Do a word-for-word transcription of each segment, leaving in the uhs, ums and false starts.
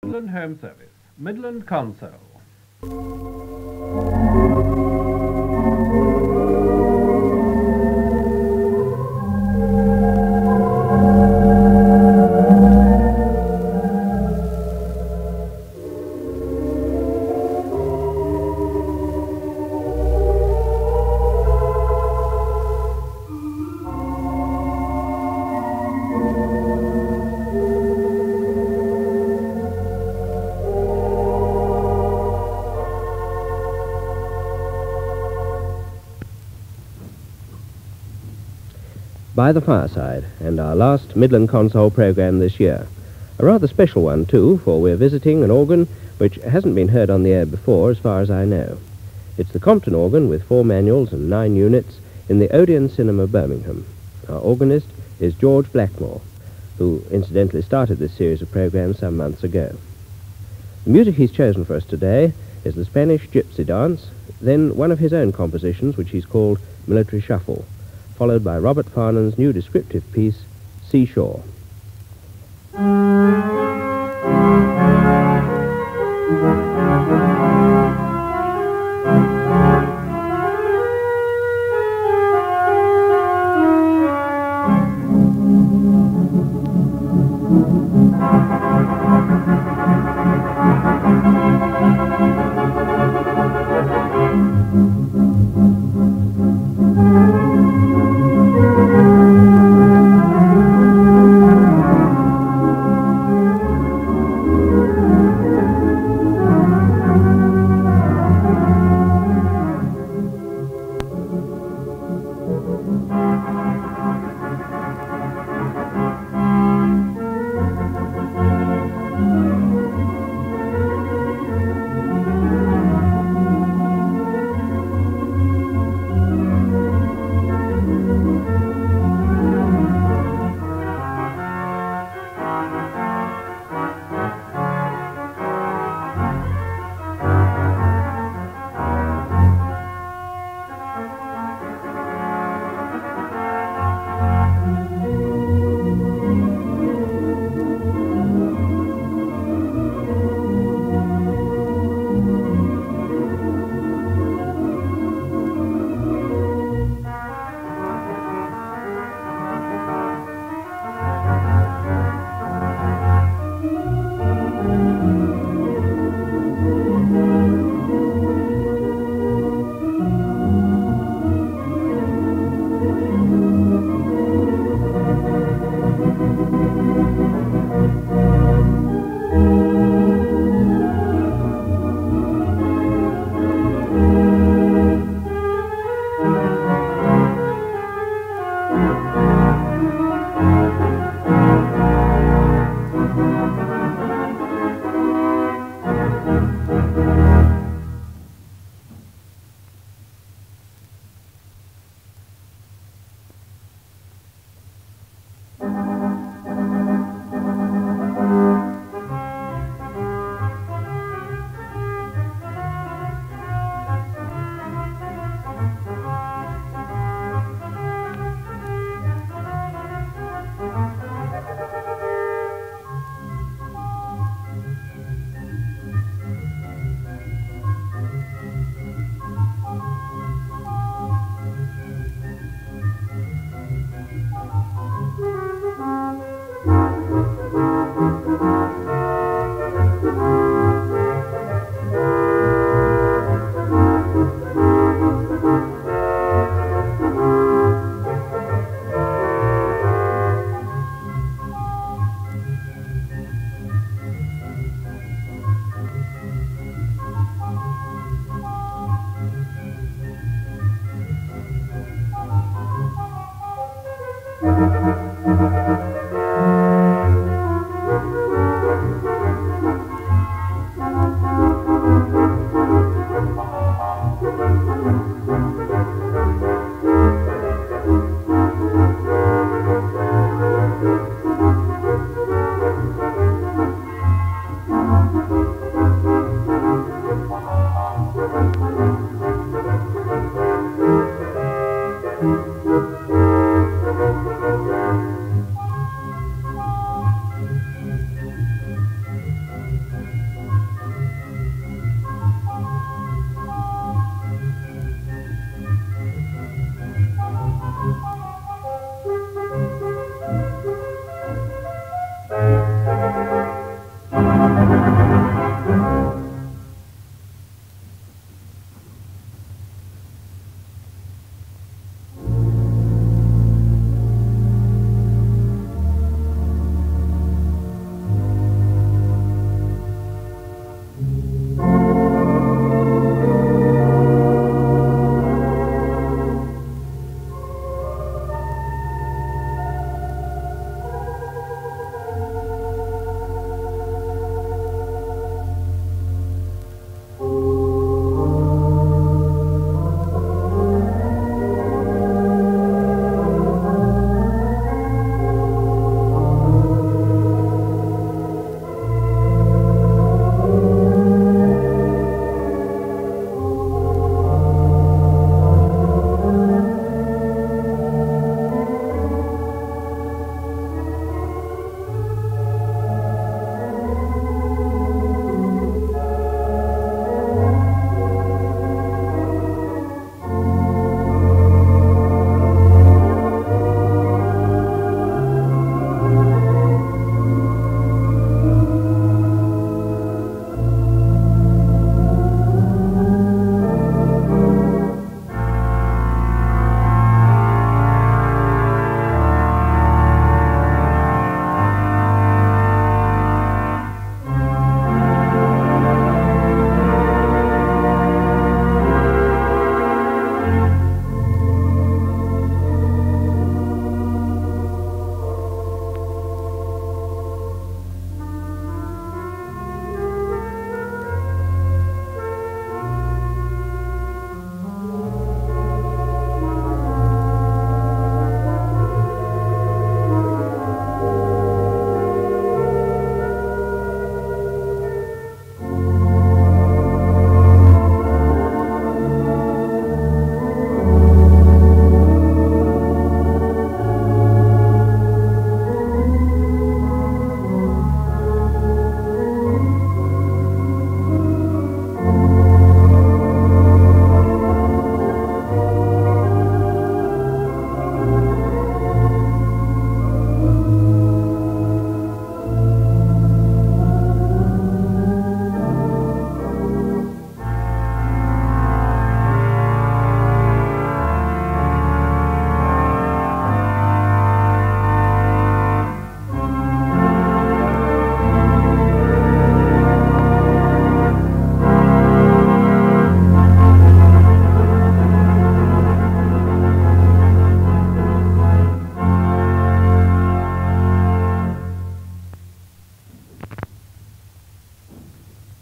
Midland Home Service, Midland Console. By the Fireside, and our last Midland Console programme this year. A rather special one, too, for we're visiting an organ which hasn't been heard on the air before, as far as I know. It's the Compton organ with four manuals and nine units in the Odeon Cinema, Birmingham. Our organist is George Blackmore, who incidentally started this series of programmes some months ago. The music he's chosen for us today is the Spanish Gypsy Dance, then one of his own compositions, which he's called Military Shuffle, followed by Robert Farnham's new descriptive piece, Seashore.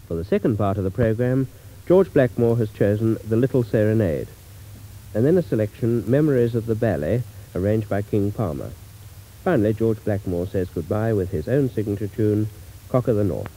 For the second part of the programme, George Blackmore has chosen The Little Serenade, and then a selection, Memories of the Ballet, arranged by King Palmer. Finally, George Blackmore says goodbye with his own signature tune, Cock of the North.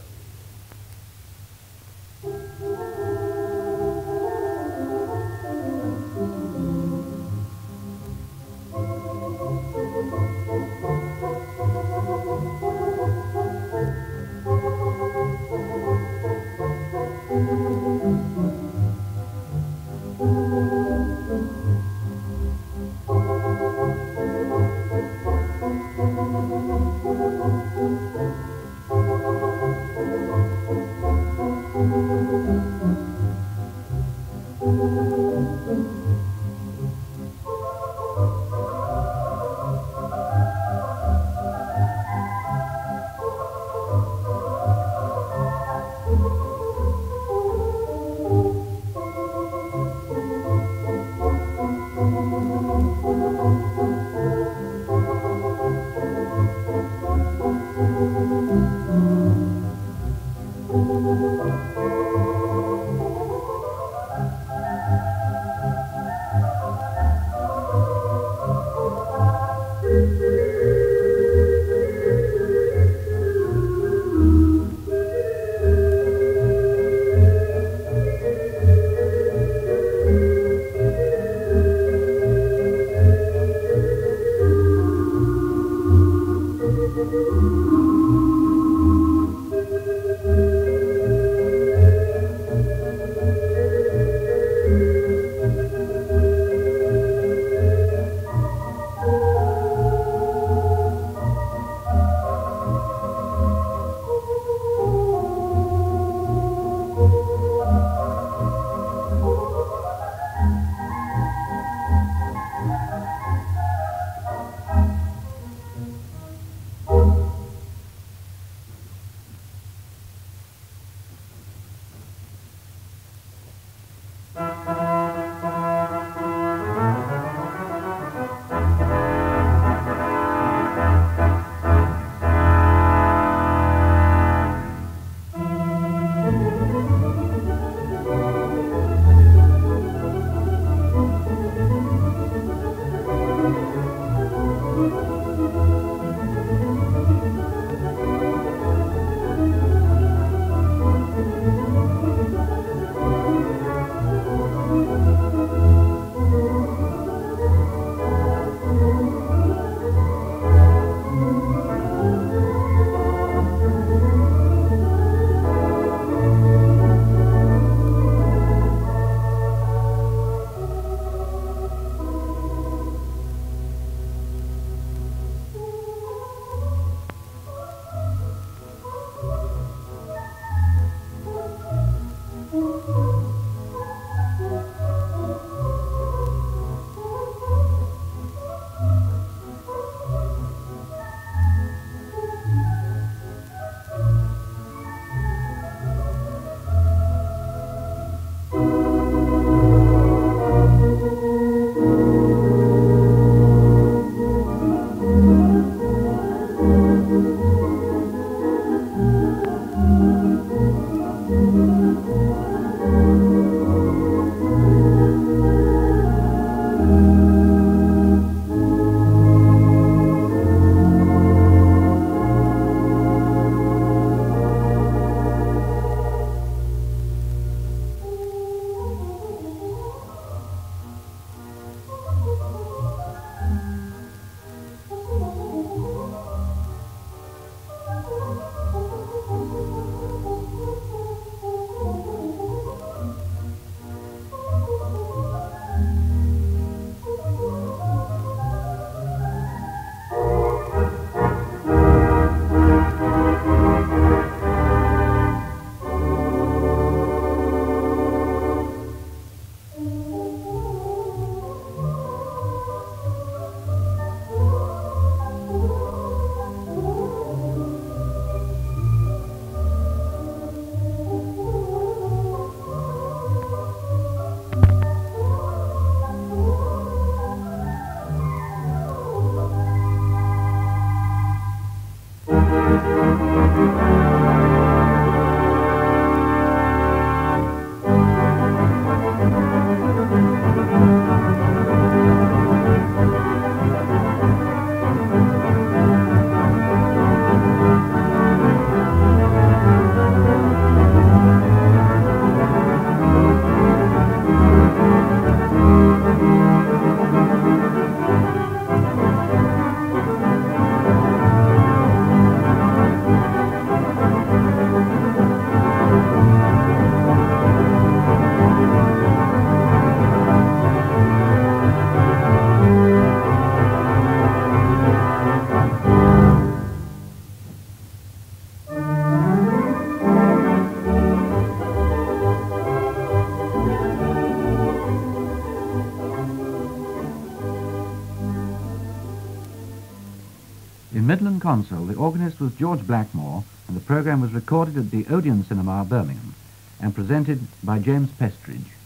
In Midland Console, the organist was George Blackmore, and the programme was recorded at the Odeon Cinema, Birmingham, and presented by James Pestridge.